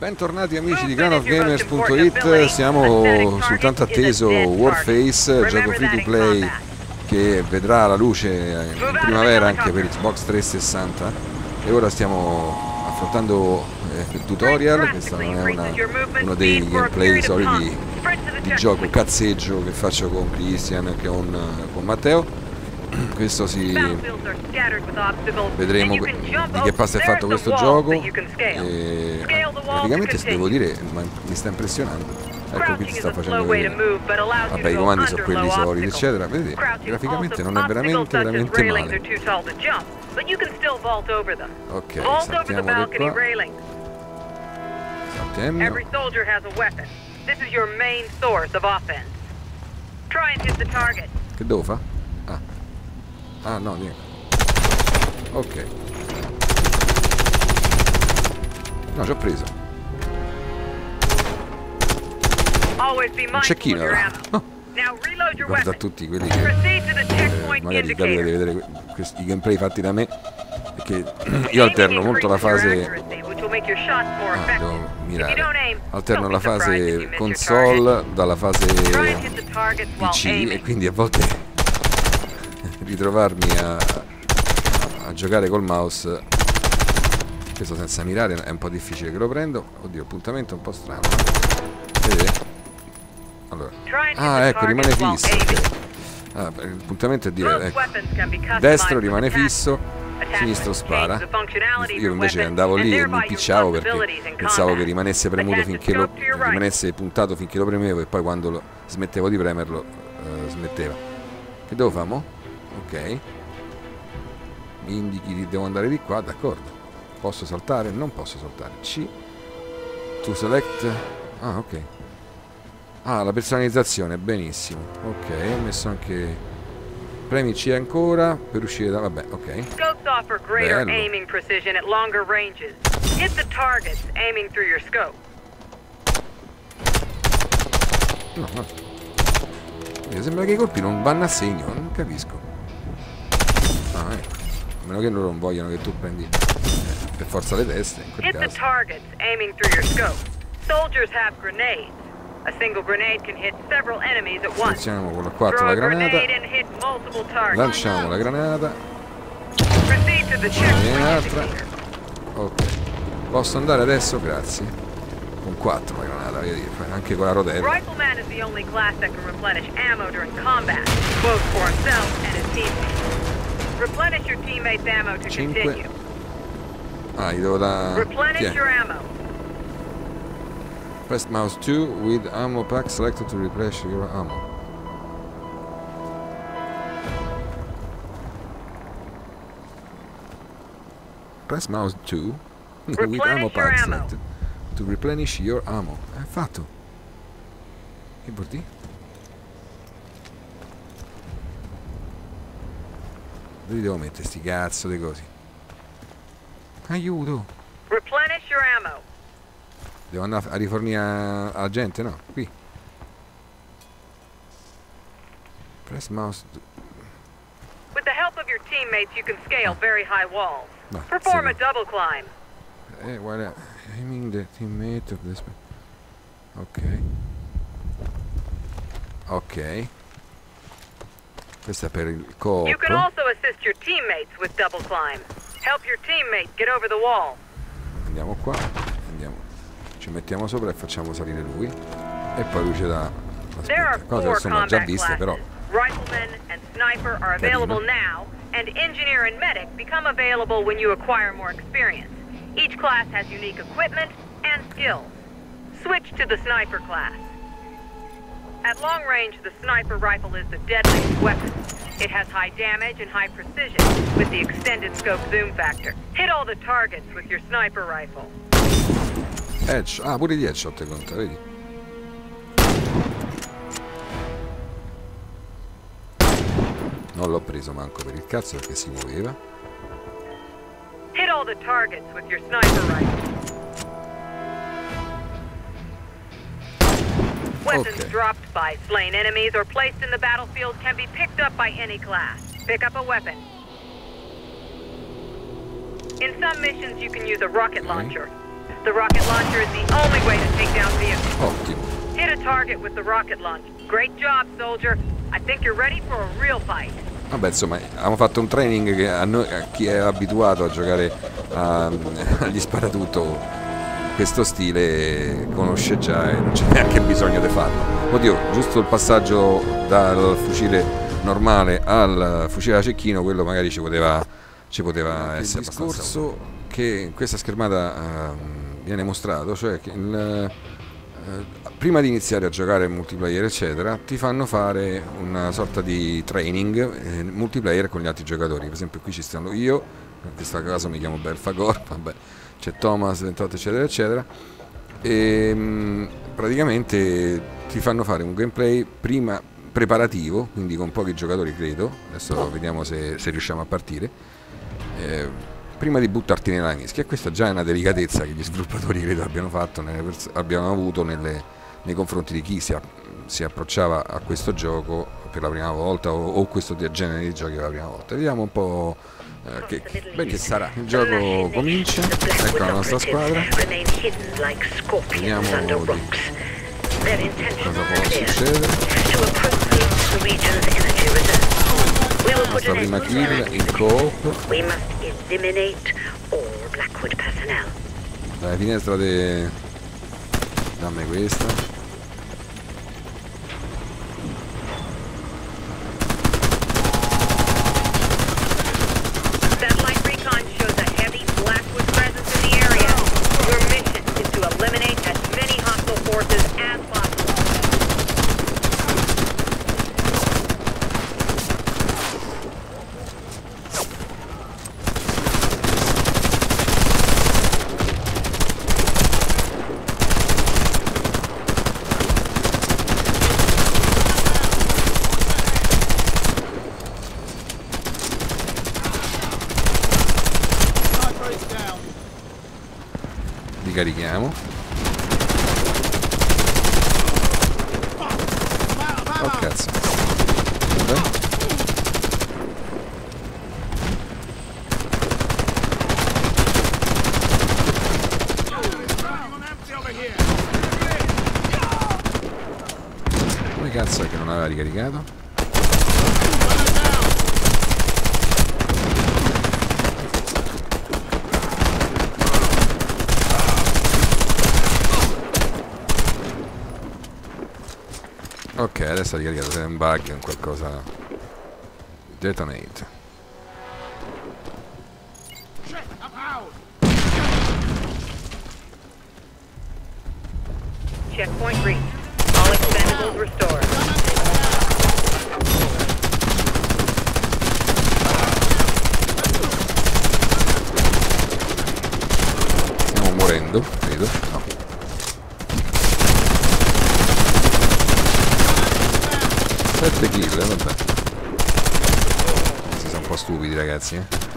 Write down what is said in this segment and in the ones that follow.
Bentornati amici di GranofGamers.it, siamo sul tanto atteso Warface, gioco free to play che vedrà la luce in primavera anche per Xbox 360 e ora stiamo affrontando il tutorial. Questo non è uno dei gameplay soliti di gioco cazzeggio che faccio con Christian e con Matteo. Questo vedremo di che pasta è fatto questo gioco e praticamente devo dire mi sta impressionando. Ecco, qui si sta facendo vedere. Vabbè, i comandi sono quelli soliti eccetera. Vedete, graficamente non è veramente male. Ok, saltiamo di qua. Saltiamo. Che devo fare? Ah no, niente. Ok. No, ci ho preso. Un cecchino però. Guarda a tutti quelli che magari capita di vedere i gameplay fatti da me, perché io alterno molto la fase devo mirare. Alterno la fase console dalla fase PC e quindi a volte ritrovarmi a giocare col mouse, questo senza mirare è un po' difficile che lo prendo. Oddio, appuntamento un po' strano. Vedete? Allora. Ecco, rimane fisso. Okay. Il puntamento è dire, ecco. Destro rimane fisso, sinistro spara. Io invece andavo lì e mi impicciavo perché pensavo che rimanesse premuto finché rimanesse puntato finché lo premevo e poi quando smettevo di premerlo smetteva. Che devo fare mo'? Ok, mi indichi che devo andare di qua, d'accordo. Posso saltare? Non posso saltare. C to select. Ok. La personalizzazione, benissimo. Ok, ho messo anche premi C ancora per uscire da... vabbè, ok. Bello. No. Sembra che i colpi non vanno a segno, non capisco. Ecco. A meno che loro non vogliono che tu prendi per forza le teste, in quel caso. Selezioniamo con la 4 la granata. Lanciamo la granata. Un'altra. Ok. Posso andare adesso? Grazie. Con 4 la granata, voglio dire, anche con la rotella. Rifleman is the only class that can replenish ammo during combat, both for himself and his teammates. Replenish your teammates' ammo to continue. Gli devo da... Replenish your ammo. Press mouse 2 with ammo pack selected to replenish your ammo. Press mouse 2 with ammo pack selected to replenish your ammo. È fatto. Che vuol dire? Dove devo mettere sti cazzo di cose? Aiuto! Replenish your ammo. Devo andare a rifornire alla gente? No, qui. Press mouse. With the help of your teammates you can scale very high walls. Perform a double climb. Guarda, aiming the teammate of this. Ok. Questo è per il co-op. You can also assist your teammates with double climb. Help your teammate get over the wall. Andiamo qua. Ci mettiamo sopra e facciamo salire lui. E poi lui ci dà cose che sono già viste, però. Rifleman and sniper are available now, and engineer and medic become available when you acquire more experience. Each class has unique equipment and skills. Switch to the sniper class. At long range, the sniper rifle is the deadliest weapon. It has high damage and high precision with the extended scope zoom factor. Hit all the targets with your sniper rifle. Edge. Pure di headshot conta, vedi? Non l'ho preso manco per il cazzo perché si muoveva. Hit all the targets with your sniper rifle. Weapons dropped by slain enemies or placed in the battlefield can be picked up by any class. Pick up a weapon. In some missions you can use a rocket launcher. The rocket launcher is the only way to take down vehicles. Ottimo. Hit a target with the rocket launch. Great job, soldier. I think you're ready for a real fight. Vabbè, insomma, abbiamo fatto un training che a chi è abituato a giocare agli sparatutto questo stile conosce già e non c'è neanche bisogno di farlo. Oddio, giusto il passaggio dal fucile normale al fucile da cecchino, quello magari ci poteva essere il discorso che in questa schermata viene mostrato, cioè che prima di iniziare a giocare multiplayer eccetera ti fanno fare una sorta di training multiplayer con gli altri giocatori. Per esempio qui ci stanno io, in questo caso mi chiamo Belfagor, vabbè, c'è Thomas 28 eccetera eccetera, e praticamente ti fanno fare un gameplay prima preparativo, quindi con pochi giocatori credo, adesso vediamo se riusciamo a partire, prima di buttarti nella mischia. Questa già è una delicatezza che gli sviluppatori credo abbiano avuto nei confronti di chi si approcciava a questo gioco per la prima volta o questo genere di giochi per la prima volta. Vediamo un po' che sarà. Il gioco comincia, ecco la nostra squadra, vediamo cosa può succedere. La nostra prima kill in co-op. Dalla finestra dammi questa. Carichiamo. Oh cazzo. Vabbè. Come cazzo è che non aveva ricaricato? Ok, adesso ha ricaricato, se è un bug, un qualcosa. Detonate. Checkpoint reached. All expendables restored. Stiamo morendo, credo. No. Sette kill, vabbè. Si sono un po' stupidi ragazzi,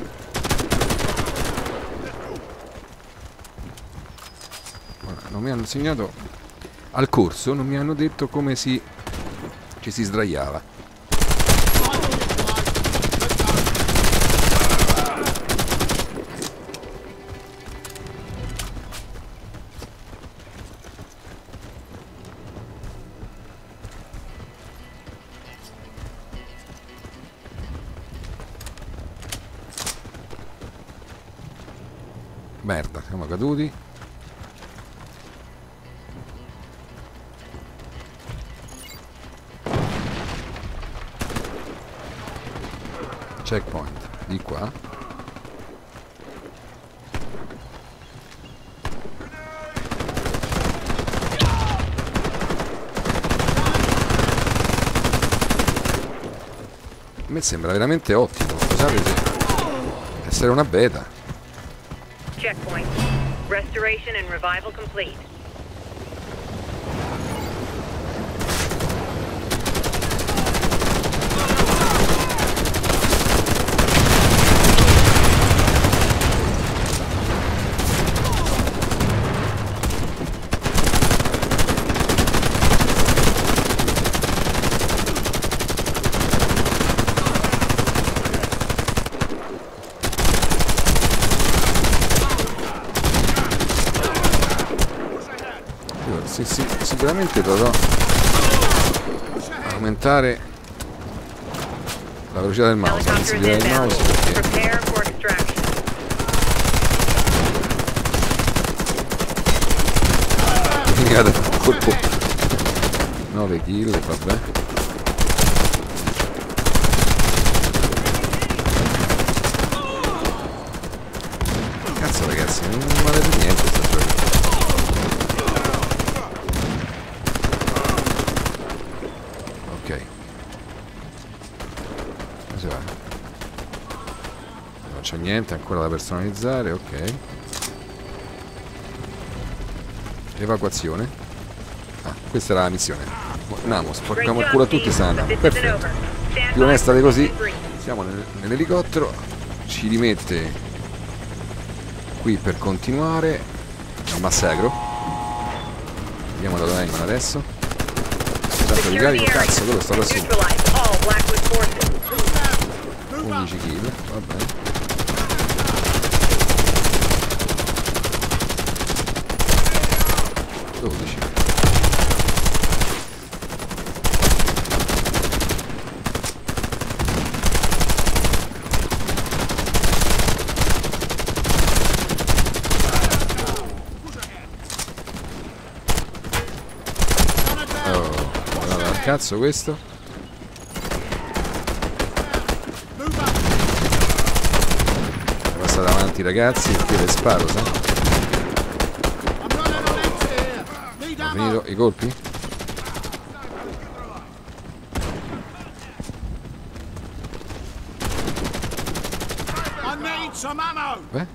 Non mi hanno insegnato al corso, non mi hanno detto come ci si sdraiava. Merda, siamo caduti. Checkpoint, di qua. A me sembra veramente ottimo, scusate essere una beta. Checkpoint. Restoration and revival complete. Sì, sicuramente dovrò aumentare la velocità del mouse, anzi il mouse perché mi cade un colpo. 9 kill, vabbè. Cazzo ragazzi, non vale per niente sta gioco. Ok. Come si va? Non c'è niente ancora da personalizzare, ok. Evacuazione. Ah, questa era la missione. Andiamo, sporchiamo il culo a tutti, sta andando. Perfetto. Più onesta di così. Siamo nell'elicottero. Ci rimette qui per continuare il massacro. Vediamo da dove vengono adesso. Tanto ricarico, cazzo, quello sta da su. 11 kill, va bene. Cazzo questo? Passa davanti ragazzi, perché le sparo, sa? Ho finito i colpi? Beh?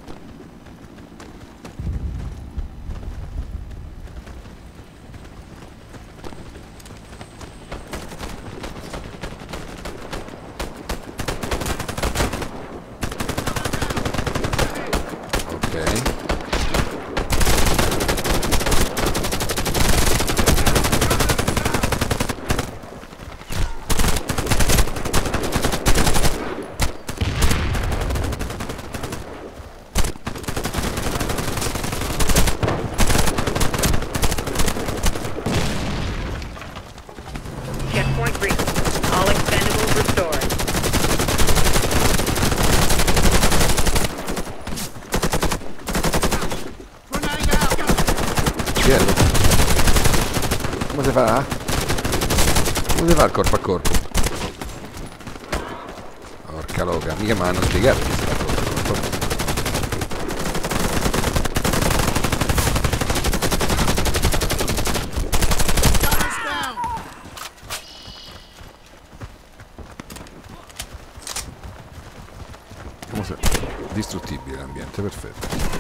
Come si fa? Come si fa il corpo a corpo? Porca loca, mica mi hanno spiegato che si fa il corpo a corpo. Come se... distruttibile l'ambiente, perfetto.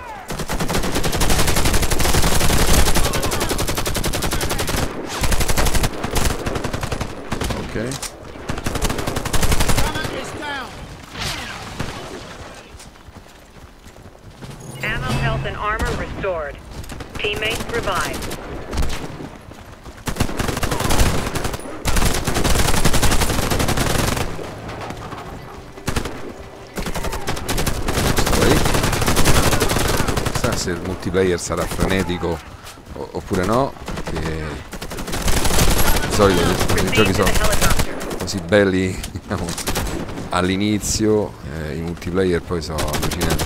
Okay. Ammo, health, and armor restored. Teammates revived. Chissà se il multiplayer sarà frenetico oppure no, perché di solito i giochi sono così belli, diciamo, all'inizio, i multiplayer poi sono allucinanti.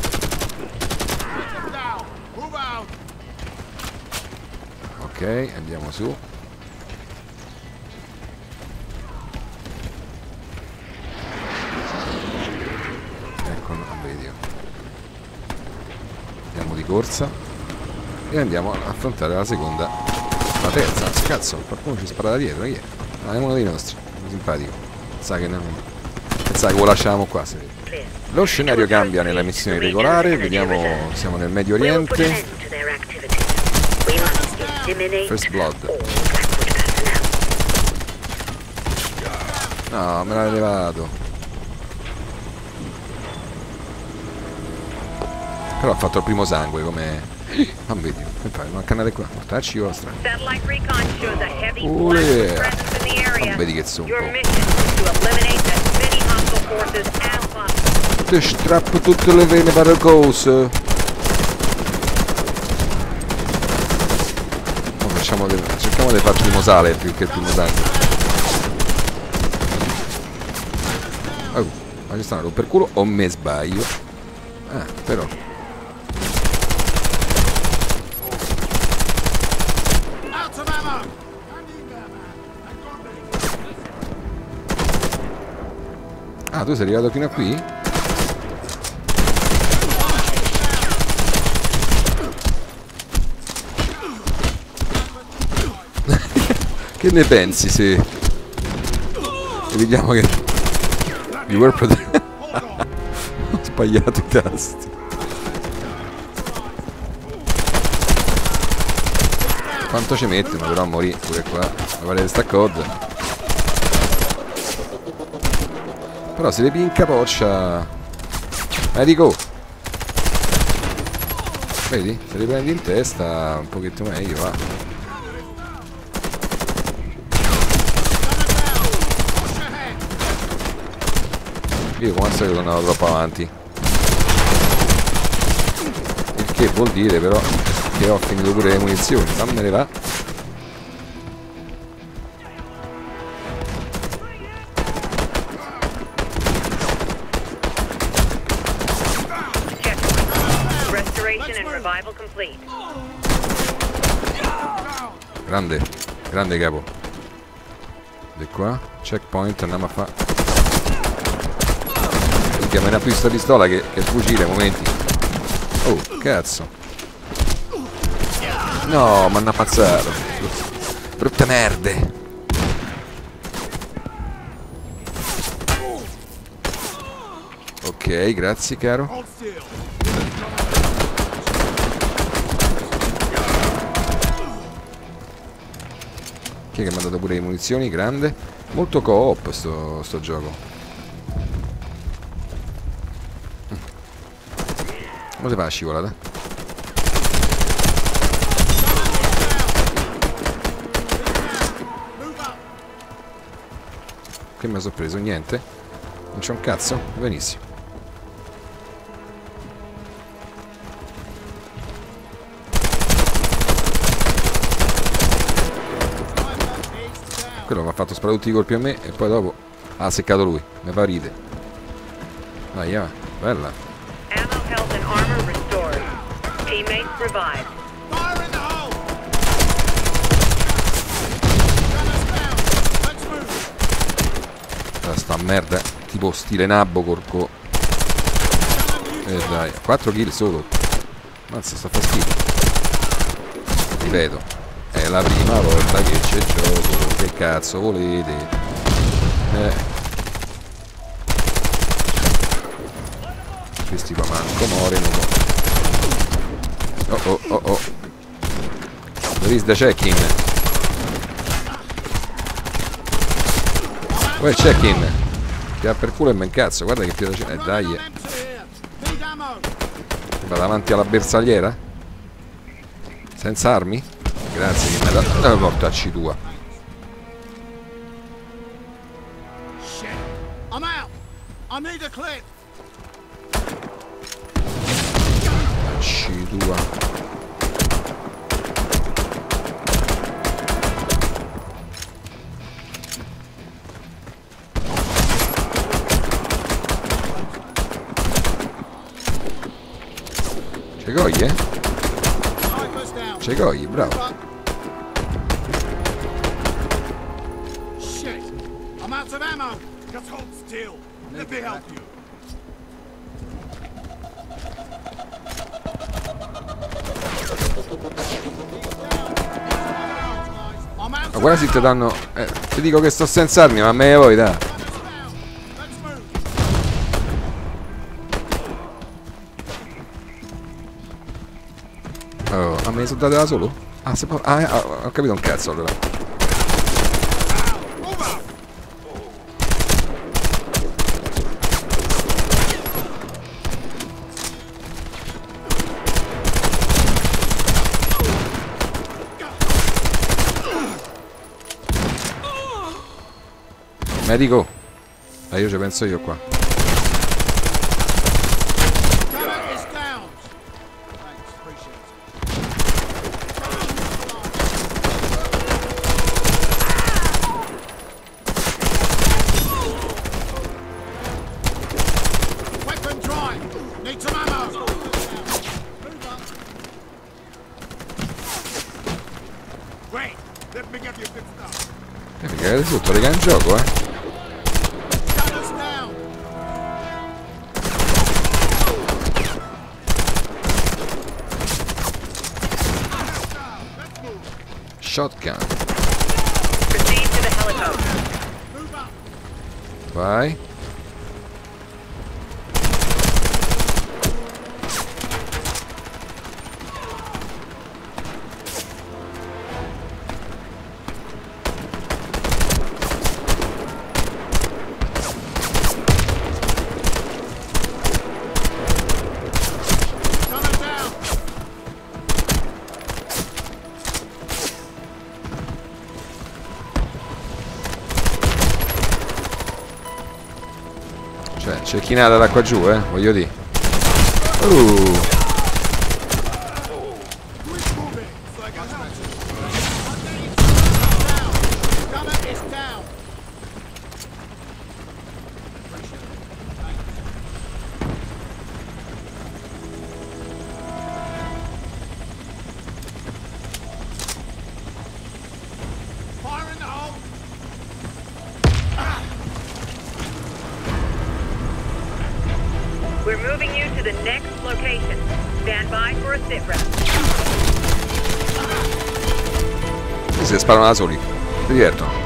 Ok, andiamo su. Ecco, vedi. Andiamo di corsa e andiamo ad affrontare la seconda, la terza. Cazzo, qualcuno ci spara da dietro, chi è? Ah, è uno dei nostri, simpatico. Sa che non... Pensate che lo lasciamo qua. Lo scenario cambia nella missione regolare, vediamo, siamo nel Medio Oriente. First Blood. No, me l'ha levato. Però ha fatto il primo sangue come... Ah, vedi, non accannate qua, portarci vostra. Oh yeah. Ah, vedi che zombo. Ti strappo tutte le vene varicose. cerchiamo di fare il primo sale più che il primo taglio. Oh, ma ci stanno per culo o me sbaglio? Però tu sei arrivato fino a qui? Che ne pensi se vediamo che you were protected? Ho sbagliato i tasti. Quanto ci mettono però a morire pure qua a valere sta cod. Però se le pinca poccia. Medico! Vedi? Se li prendi in testa un pochettino meglio va. Io come al solito andavo troppo avanti. Il che vuol dire però che ho finito pure le munizioni. Fammene va. Grande, grande capo. Di qua, checkpoint, andiamo a fare. Minchia, me ne ha più sta pistola che il fucile, momenti. Oh, cazzo. No, mi hanno ammazzato. Brutte merde. Ok, grazie caro. Chi è che mi ha dato pure le munizioni? Grande. Molto co-op sto gioco. Come si fa la scivolata? Che mi ha sorpreso? Niente? Non c'è un cazzo? Benissimo. Quello mi ha fatto sparare tutti i colpi a me e poi dopo ha seccato lui. Mi fa ride. Vai, va. Bella. Sta merda. Tipo stile nabbo corco. Dai. 4 kill solo. Mazza, sta fa schifo. Ripeto. È la prima volta che c'è gioco. Che cazzo volete? Questi qua manco morono. Oh. There is the check-in. Uè, check-in. Ti ha per culo e me incazzo. Guarda che tira c'è. Dai. Va davanti alla bersagliera? Senza armi? Grazie che mi ha dato. Dove portarci tua? Ci tua. C'è goglie? C'è goglie, bravo. Shit! I'm out of ammo! Just hold still. Let me help you. Ma quasi ti danno. Ti dico che sto senza armi, ma me ne vuoi dai. Oh, ma me ne sono date da solo? Ah, se può. Ho capito un cazzo allora. Medico! Io ci penso io qua. Mi cagate sotto, raga, in gioco, Shotgun. Vai. Cioè, cecchinata da qua giù, voglio dire. We're moving you to the next location. Stand by for a sit rep. Si sparano da soli. Si divertono.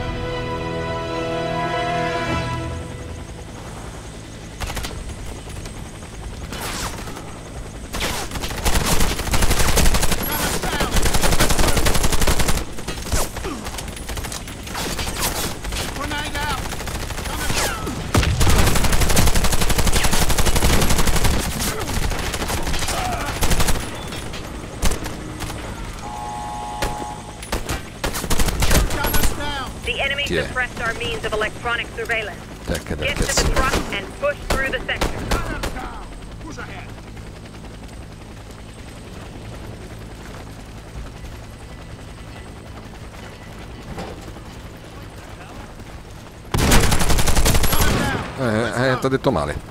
The enemy suppressed our means of electronic surveillance. Get to the cazzo. truck and push through the sector. Push ahead. T'ho detto male.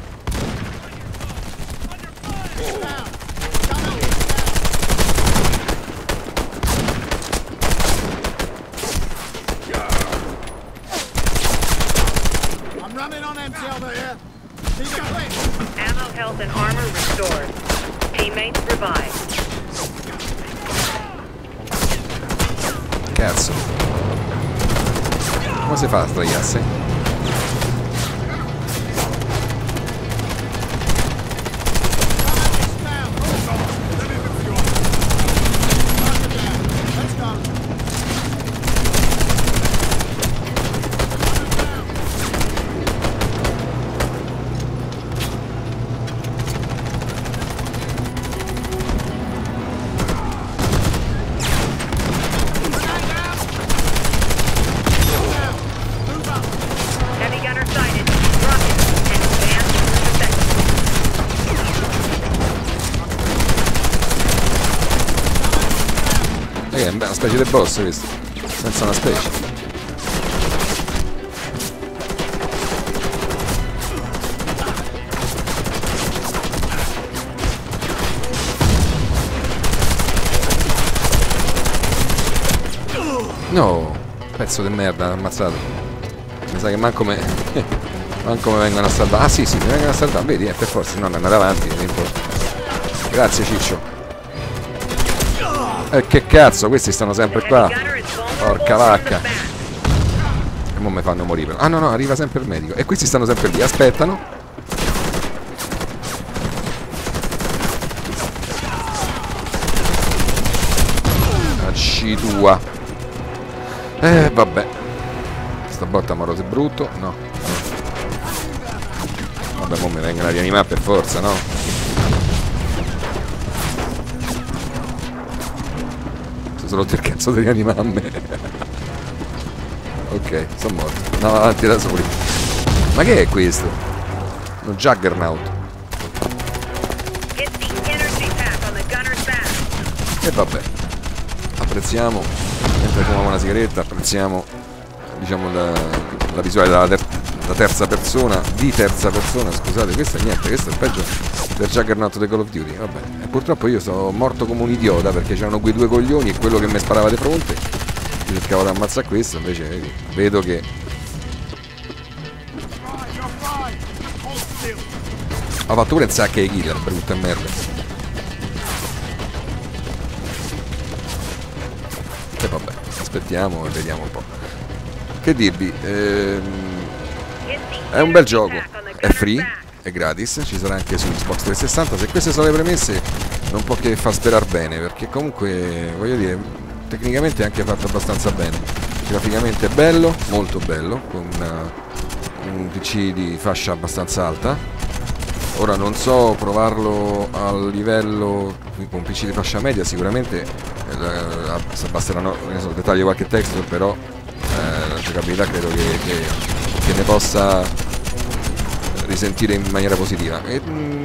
I'm running on empty over here. Need a click. Ammo, health, and armor restored. Teammates revived. Cazzo. Come si fa a sdraiarsi? Heavy gunner sighted. Drop it and advance through the sector. È una specie di boss questo. Senza una specie. No, pezzo di merda, ammazzato. Mi sa che manco me vengono a salvare. Ah sì, mi vengono a salvare, vedi, per forza, no, andare avanti. Grazie Ciccio. Che cazzo, questi stanno sempre qua. Porca vacca. E mo mi fanno morire. Ah no, arriva sempre il medico. E questi stanno sempre lì, aspettano. Acci tua. Vabbè. Sta botta amorosa è brutto. No. Vabbè, mo mi vengono a rianimare per forza, no? Solo il cazzo di rianimarmi. Ok, sono morto. Andiamo avanti da soli. Ma che è questo? Uno Juggernaut. E vabbè. Apprezziamo. Mentre fumiamo una sigaretta, apprezziamo, diciamo, la visuale della terza persona. Di terza persona, scusate, questo è niente, questo è il peggio del Juggernaut di Call of Duty. Vabbè. E purtroppo io sono morto come un idiota perché c'erano quei due coglioni e quello che mi sparava di fronte. Io cercavo di ammazzare questo, invece vedi, vedo che ha fatto pure un sacco di killer, brutta merda. E vabbè, aspettiamo e vediamo un po'. Che dirvi, è un bel gioco, è free, è gratis, ci sarà anche su Xbox 360. Se queste sono le premesse non può che far sperare bene, perché comunque, voglio dire, tecnicamente è anche fatto abbastanza bene. Graficamente è bello, molto bello, con un PC di fascia abbastanza alta. Ora non so provarlo al livello con PC di fascia media, sicuramente basteranno, ne so, dettagli qualche texture, però la giocabilità credo che ne possa risentire in maniera positiva. E,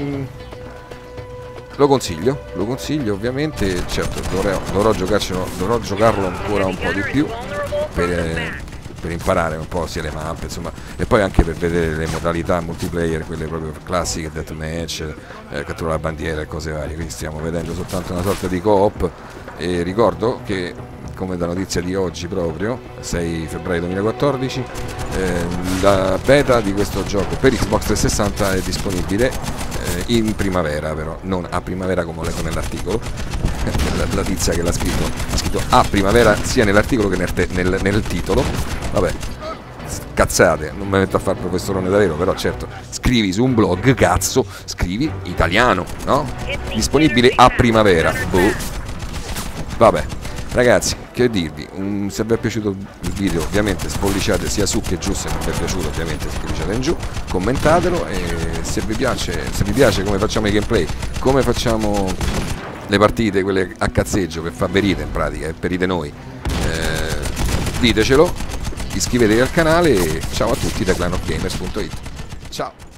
lo consiglio ovviamente. Certo, dovrò giocarlo ancora un po' di più per imparare un po' sia le mappe, insomma, e poi anche per vedere le modalità multiplayer, quelle proprio classiche, deathmatch, cattura la bandiera e cose varie. Quindi stiamo vedendo soltanto una sorta di co-op. E ricordo che, come da notizia di oggi proprio, 6 febbraio 2014, la beta di questo gioco per Xbox 360 è disponibile in primavera, però non a primavera come leggo nell'articolo. La tizia che l'ha scritto ha scritto a primavera sia nell'articolo che nel titolo. Vabbè, cazzate, non mi metto a fare il professorone davvero, però certo, scrivi su un blog, cazzo, scrivi italiano, no? Disponibile a primavera. Boh. Vabbè, ragazzi, che dirvi, se vi è piaciuto il video ovviamente spolliciate sia su che giù, se non vi è piaciuto ovviamente spolliciate in giù, commentatelo, e se vi piace come facciamo i gameplay, come facciamo le partite, quelle a cazzeggio, per far verite in pratica, per ride noi, ditecelo, iscrivetevi al canale e ciao a tutti da clanofgamers.it. Ciao!